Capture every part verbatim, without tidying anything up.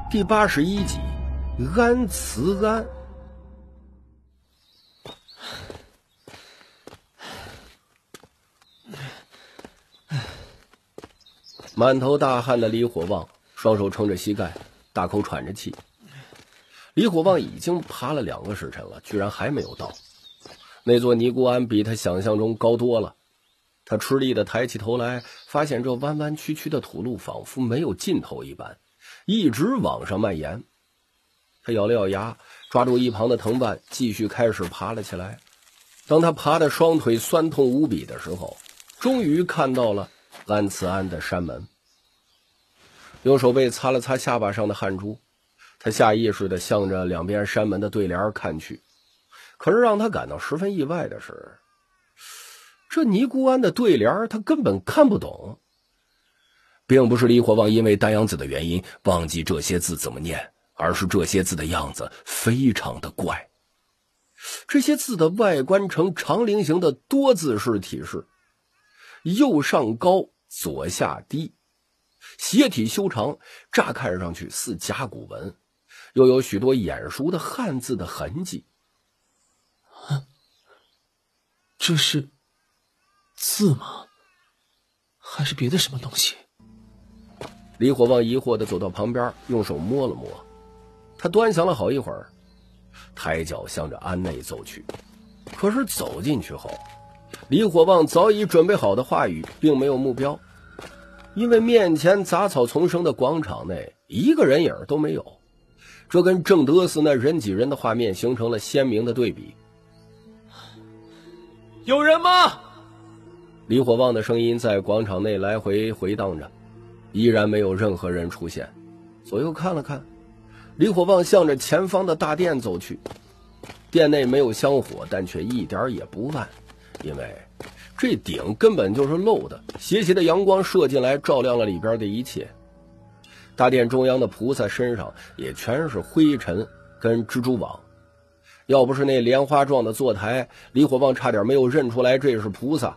第八十一集，安慈安。满头大汗的李火旺双手撑着膝盖，大口喘着气。李火旺已经爬了两个时辰了，居然还没有到。那座尼姑庵比他想象中高多了。他吃力地抬起头来，发现这弯弯曲曲的土路仿佛没有尽头一般，一直往上蔓延。他咬了咬牙，抓住一旁的藤蔓，继续开始爬了起来。当他爬得双腿酸痛无比的时候，终于看到了安慈庵的山门。用手背擦了擦下巴上的汗珠，他下意识地向着两边山门的对联看去。可是让他感到十分意外的是，这尼姑庵的对联他根本看不懂。并不是李火旺因为单阳子的原因忘记这些字怎么念，而是这些字的样子非常的怪。这些字的外观呈长菱形的多字式体式，右上高，左下低，斜体修长，乍看上去似甲骨文，又有许多眼熟的汉字的痕迹。 啊，这是字吗？还是别的什么东西？ 李火旺疑惑地走到旁边，用手摸了摸。他端详了好一会儿，抬脚向着庵内走去。可是走进去后，李火旺早已准备好的话语并没有目标，因为面前杂草丛生的广场内一个人影都没有，这跟正德寺那人挤人的画面形成了鲜明的对比。 有人吗？ 李火旺的声音在广场内来回回荡着，依然没有任何人出现。左右看了看，李火旺向着前方的大殿走去。殿内没有香火，但却一点也不暗，因为这顶根本就是漏的，斜斜的阳光射进来，照亮了里边的一切。大殿中央的菩萨身上也全是灰尘跟蜘蛛网，要不是那莲花状的坐台，李火旺差点没有认出来这是菩萨。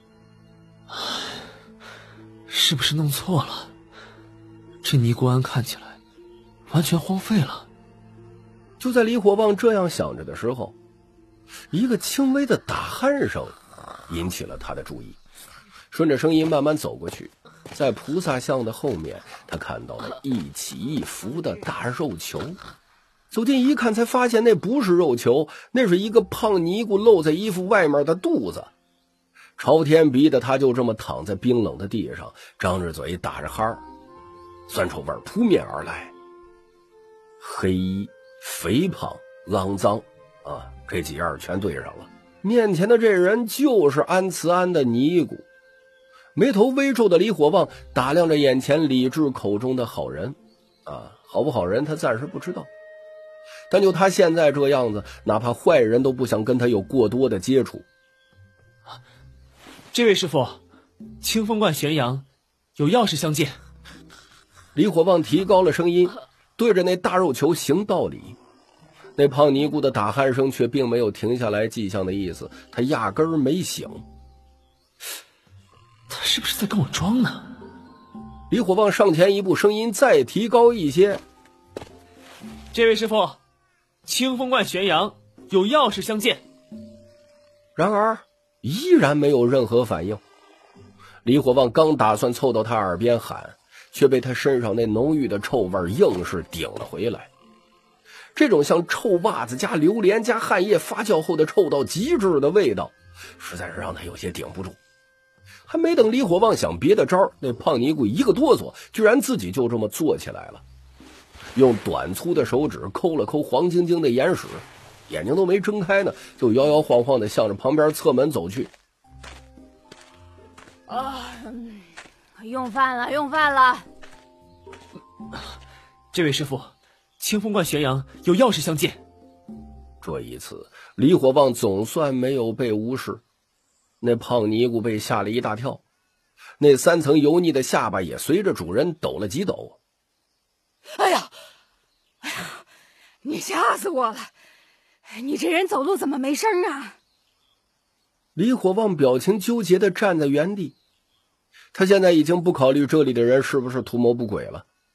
是不是弄错了？这尼姑庵看起来完全荒废了。 就在李火旺这样想着的时候，一个轻微的打鼾声引起了他的注意。顺着声音慢慢走过去，在菩萨像的后面，他看到了一起一伏的大肉球。走近一看，才发现那不是肉球，那是一个胖尼姑露在衣服外面的肚子。朝天鼻的他就这么躺在冰冷的地上，张着嘴打着哈，酸臭味扑面而来。黑衣、肥胖、肮脏啊，这几样全对上了。面前的这人就是安慈庵的尼姑。眉头微皱的李火旺打量着眼前李治口中的好人啊，好不好人他暂时不知道，但就他现在这样子，哪怕坏人都不想跟他有过多的接触。 这位师傅，清风观玄阳有要事相见。 李火旺提高了声音，对着那大肉球行道理。那胖尼姑的打鼾声却并没有停下来迹象的意思，他压根儿没醒。 他是不是在跟我装呢？ 李火旺上前一步，声音再提高一些。 这位师傅，清风观玄阳有要事相见。 然而依然没有任何反应。李火旺刚打算凑到他耳边喊，却被他身上那浓郁的臭味硬是顶了回来。这种像臭袜子加榴莲加汗液发酵后的臭到极致的味道，实在是让他有些顶不住。还没等李火旺想别的招，那胖尼姑一个哆嗦，居然自己就这么坐起来了，用短粗的手指抠了抠黄晶晶的眼屎，眼睛都没睁开呢，就摇摇晃晃地向着旁边侧门走去。 啊，用饭了，用饭了。 这位师傅，清风观玄阳有要事相见。 这一次，李火旺总算没有被无视。那胖尼姑被吓了一大跳，那三层油腻的下巴也随着主人抖了几抖。 哎呀，哎呀，你吓死我了！你这人走路怎么没声啊？ 李火旺表情纠结地站在原地，他现在已经不考虑这里的人是不是图谋不轨了，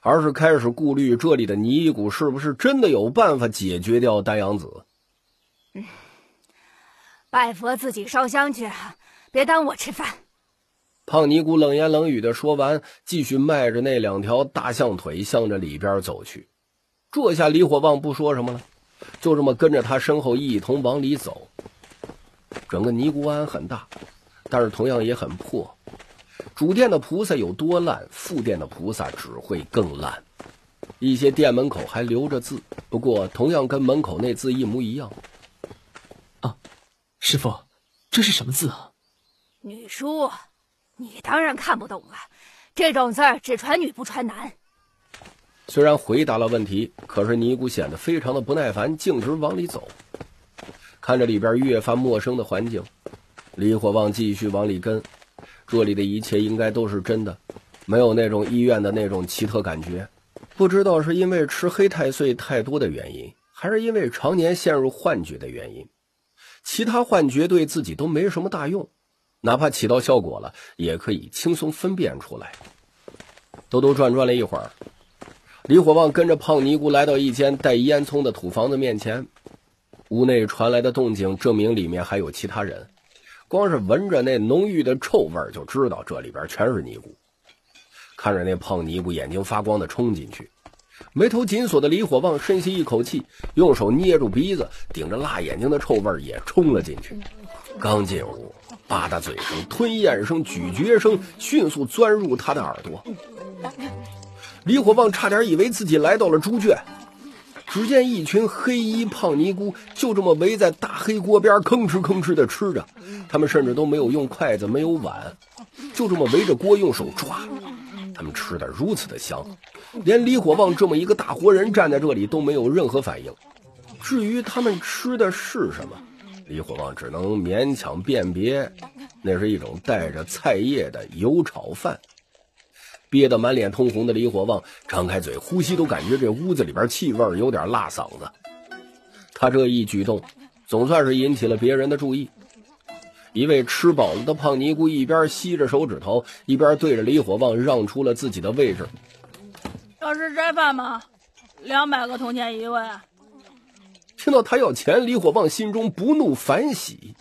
而是开始顾虑这里的尼姑是不是真的有办法解决掉丹阳子。 嗯，拜佛自己烧香去，别耽误我吃饭。 胖尼姑冷言冷语的说完，继续迈着那两条大象腿向着里边走去。这下李火旺不说什么了，就这么跟着他身后一同往里走。整个尼姑庵很大，但是同样也很破。主殿的菩萨有多烂，副殿的菩萨只会更烂。一些殿门口还留着字，不过同样跟门口那字一模一样。 啊，师父，这是什么字啊？ 女书，你当然看不懂了，这种字儿只传女不传男。 虽然回答了问题，可是尼姑显得非常的不耐烦，径直往里走。看着里边越发陌生的环境，李火旺继续往里跟。这里的一切应该都是真的，没有那种医院的那种奇特感觉。不知道是因为吃黑太岁太多的原因，还是因为常年陷入幻觉的原因，其他幻觉对自己都没什么大用，哪怕起到效果了，也可以轻松分辨出来。兜兜转转了一会儿，李火旺跟着胖尼姑来到一间带烟囱的土房子面前。屋内传来的动静证明里面还有其他人，光是闻着那浓郁的臭味就知道这里边全是尼姑。看着那胖尼姑眼睛发光的冲进去，眉头紧锁的李火旺深吸一口气，用手捏住鼻子，顶着辣眼睛的臭味也冲了进去。刚进屋，吧嗒嘴声、吞咽声、咀嚼声迅速钻入他的耳朵。李火旺差点以为自己来到了猪圈。只见一群黑衣胖尼姑就这么围在大黑锅边吭哧吭哧的吃着，他们甚至都没有用筷子，没有碗，就这么围着锅用手抓。他们吃得如此的香，连李火旺这么一个大活人站在这里都没有任何反应。至于他们吃的是什么，李火旺只能勉强辨别，那是一种带着菜叶的油炒饭。憋得满脸通红的李火旺张开嘴呼吸，都感觉这屋子里边气味有点辣嗓子。他这一举动总算是引起了别人的注意。一位吃饱了的胖尼姑一边吸着手指头，一边对着李火旺让出了自己的位置。 要是斋饭吗？两百个铜钱一位。 听到他要钱，李火旺心中不怒反喜。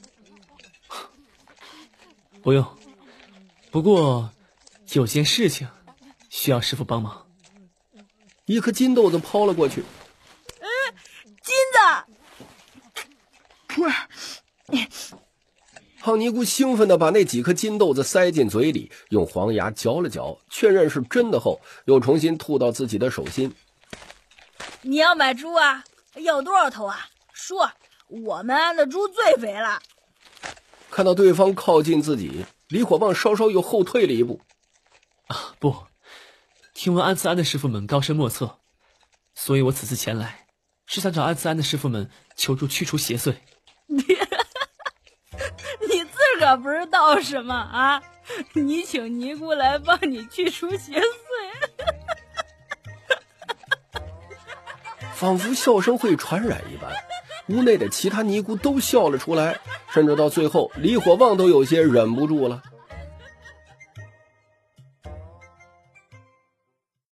不用，不过有件事情需要师父帮忙。 一颗金豆子抛了过去。 嗯，金的。 胖尼姑兴奋地把那几颗金豆子塞进嘴里，用黄牙嚼了嚼，确认是真的后，又重新吐到自己的手心。 你要买猪啊？要多少头啊？说，我们安的猪最肥了。 看到对方靠近自己，李火旺稍稍又后退了一步。 啊，不，听闻安慈庵的师傅们高深莫测，所以我此次前来是想找安慈庵的师傅们求助去除邪祟。 你自个儿不是道士吗？啊，你请尼姑来帮你去除邪祟。 仿佛笑声会传染一般，屋内的其他尼姑都笑了出来，甚至到最后李火旺都有些忍不住了。